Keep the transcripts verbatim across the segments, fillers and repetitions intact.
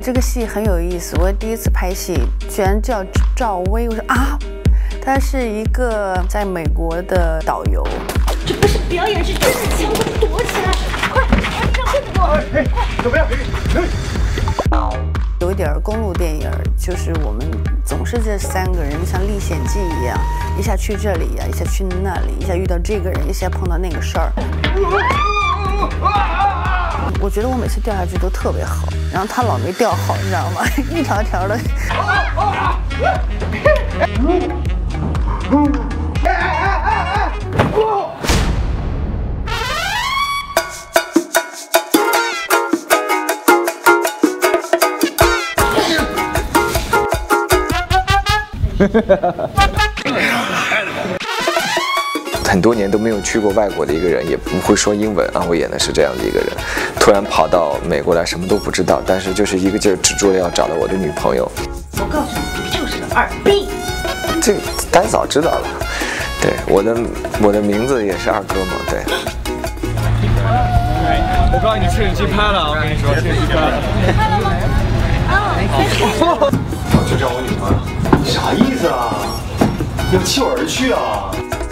这个戏很有意思，我第一次拍戏，居然叫赵薇，我说啊，他是一个在美国的导游。 这不是表演，是真的强，快躲起来！快，快让棍子给我！ 哎，怎么样？ 有一点公路电影，就是我们总是这三个人像历险记一样，一下去这里呀，一下去那里，一下遇到这个人，一下碰到那个事儿。我觉得我每次掉下去都特别好，然后他老没掉好，你知道吗？一条一条的。 很多年都没有去过外国的一个人，也不会说英文啊。我演的是这样的一个人，突然跑到美国来，什么都不知道，但是就是一个劲儿执着要找到我的女朋友。 我告诉你，你就是个二逼。 这个大早知道了。对，我的我的名字也是二哥嘛。对。 我告诉你，摄影机拍了，我跟你说，摄影机拍了。 我就找我女朋友，啥意思啊？要弃我而去啊？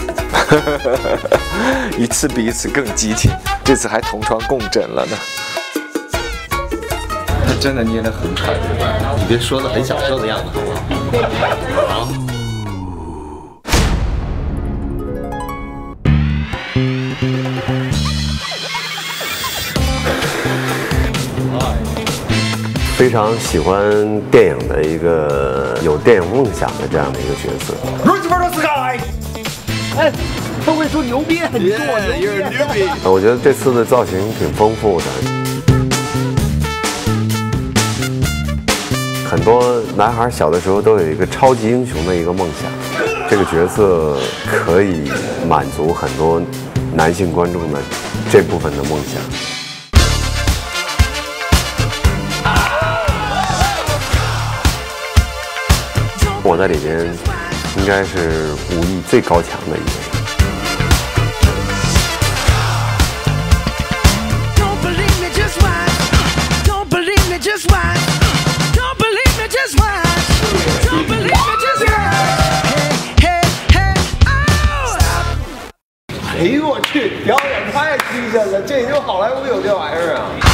一次比一次更激情，这次还同床共枕了呢。 他真的捏得很狠， 你别说的很享受的样子，好不好？ 非常喜欢电影的一个有电影梦想的这样的一个角色。 哎，他会说牛逼，你说我牛逼。 我觉得这次的造型挺丰富的，很多男孩小的时候都有一个超级英雄的一个梦想，这个角色可以满足很多男性观众的这部分的梦想。我在里边应该是武艺最高强的一个人。 哎呦我去，表演太精神了，这就好莱坞有这玩意儿啊！